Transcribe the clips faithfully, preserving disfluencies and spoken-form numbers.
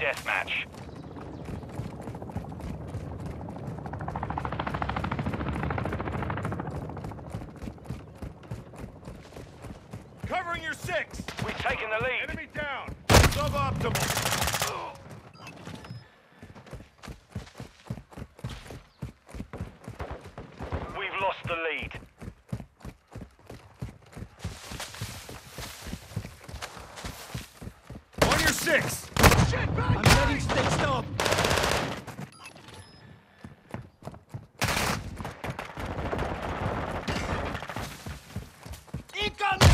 deathmatch. Covering your six! We've taken the lead. Enemy down! Suboptimal! We've lost the lead. On your six! Shit, back! I'm ready, stay stop! Incoming!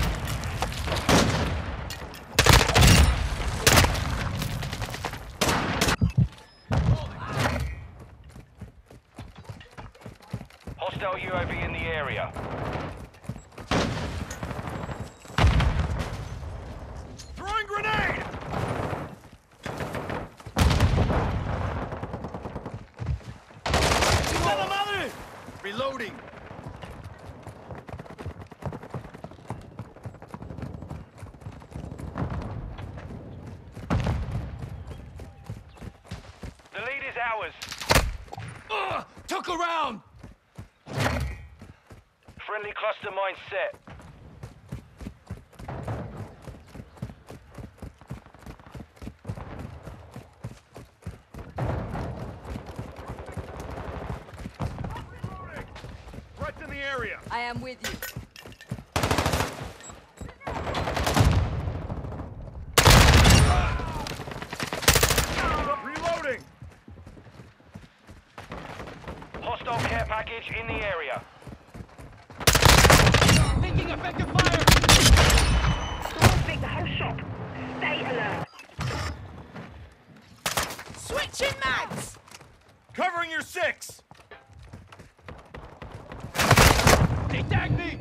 Hostile U A V in the area. Throwing grenade! ¡Chingada madre! Reloading! The lead is ours. Ugh! Took around! Friendly cluster mine set. Threats in the area! I am with you. Reloading! Hostile care package in the area. Taking effective fire! Take the whole shop. Stay alert. Switching mags! Covering your six! They tagged me!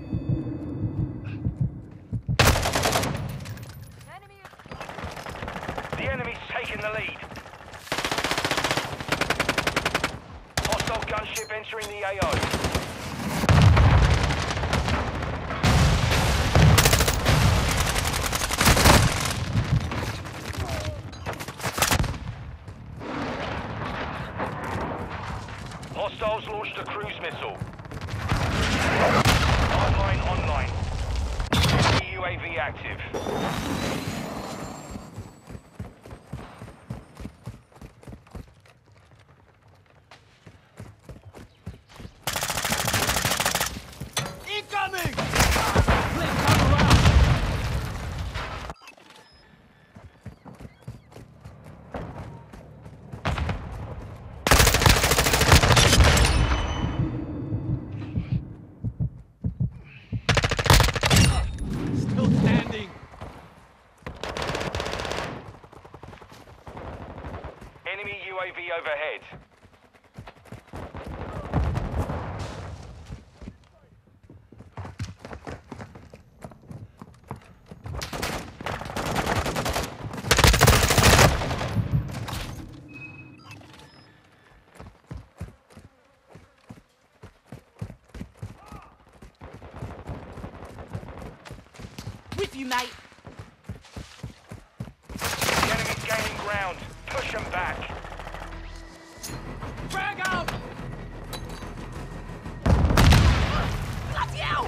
Enemy. The enemy's taken the lead. Hostile gunship entering the A O. Hostiles launched a cruise missile. Online, online. Enemy U A V active. Incoming! Blink, come around! Still standing. Enemy U A V overhead. With you, mate. The enemy's gaining ground. Push them back. Frag out! Bloody hell!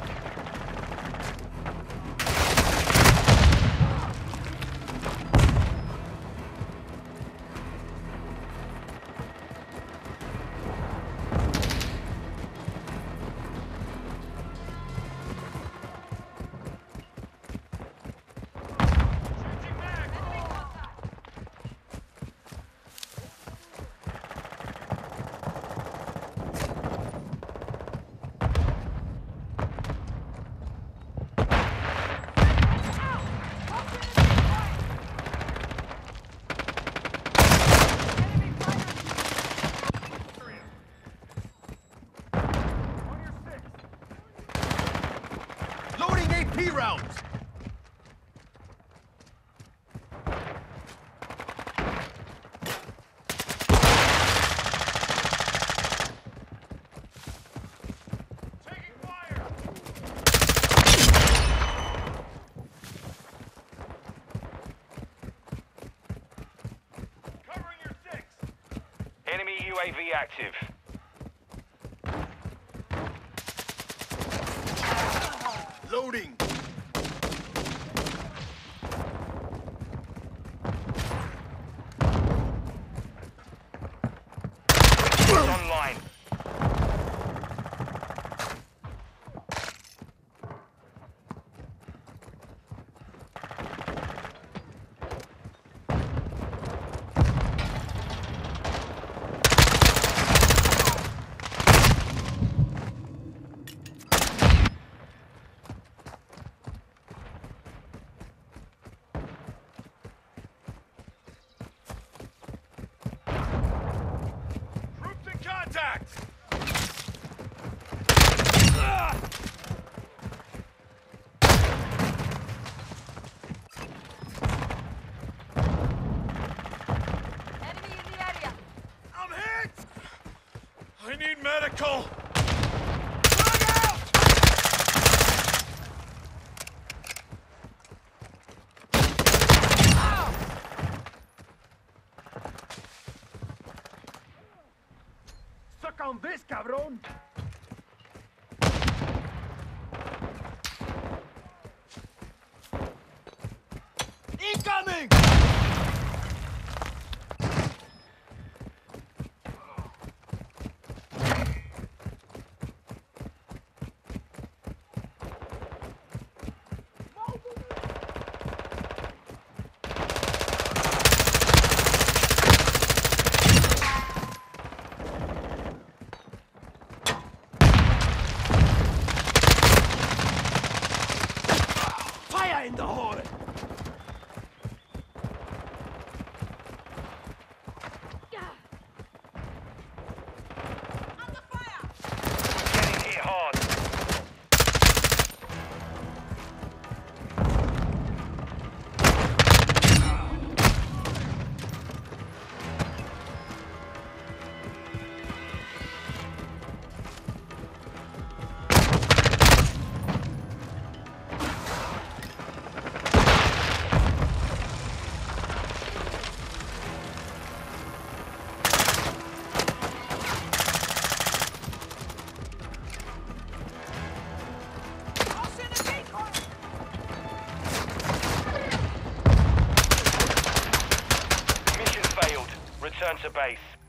Loading A P rounds! Taking fire! Enemy U A V active. Loading. Online. Troops in contact. Enemy in the area. I'm hit. I need medical. Suck on this, cabrón! Incoming. Fire in the hole! Under fire. Getting hit hard. I'll send a decoy. Mission failed. Return to base.